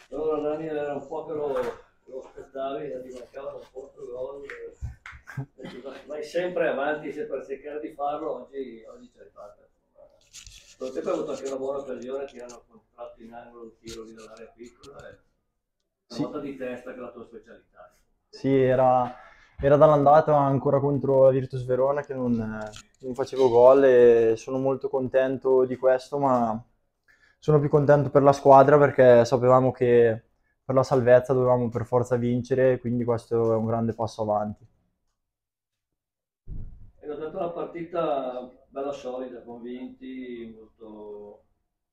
Allora Daniel era un po' che lo aspettavi, ti mancavano 4 gol. Vai sempre avanti per cercare di farlo, oggi ce l'hai fatta. Lo tempo hai avuto anche una buona occasione, ti hanno contratto in angolo un tiro lì dall'area piccola, e una Sì, volta di testa che è la tua specialità. sì, era dall'andata ancora contro la Virtus Verona che non facevo gol e sono molto contento di questo, ma sono più contento per la squadra perché sapevamo che per la salvezza dovevamo per forza vincere, quindi questo è un grande passo avanti. È stata una partita bella solida, convinti, molto,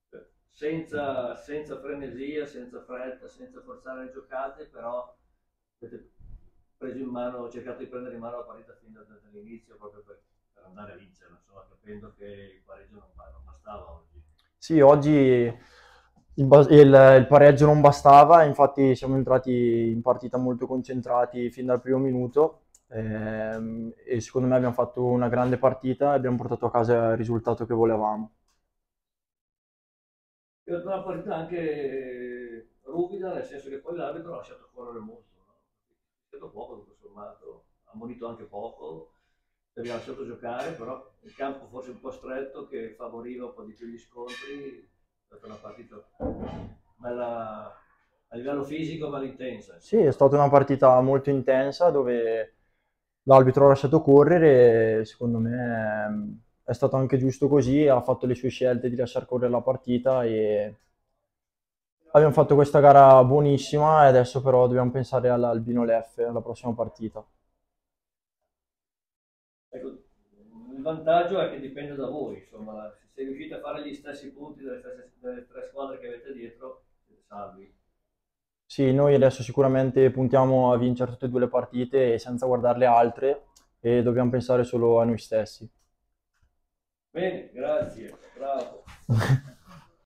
senza frenesia, senza fretta, senza forzare le giocate, però avete preso in mano, cercato di prendere in mano la partita fin dall'inizio proprio per andare a vincere, insomma, capendo che il pareggio non bastava oggi. Sì, oggi il pareggio non bastava, infatti siamo entrati in partita molto concentrati fin dal primo minuto e secondo me abbiamo fatto una grande partita e abbiamo portato a casa il risultato che volevamo. È stata una partita anche ruvida, nel senso che poi l'arbitro ha lasciato correre molto, no? Ha lasciato poco, tutto sommato, ha ammonito anche poco, abbiamo lasciato giocare, però il campo forse un po' stretto che favoriva un po' di più gli scontri, è stata una partita bella a livello fisico, ma intensa, Sì, è insomma. stata una partita molto intensa dove l'arbitro ha lasciato correre e secondo me è stato anche giusto così, ha fatto le sue scelte di lasciar correre la partita e abbiamo fatto questa gara buonissima e adesso però dobbiamo pensare all'Albino Leffe, alla prossima partita. Ecco, il vantaggio è che dipende da voi, insomma, se riuscite a fare gli stessi punti delle tre squadre che avete dietro, siete salvi. Sì, noi adesso sicuramente puntiamo a vincere tutte e due le partite e senza guardare le altre e dobbiamo pensare solo a noi stessi. Bene, grazie, bravo.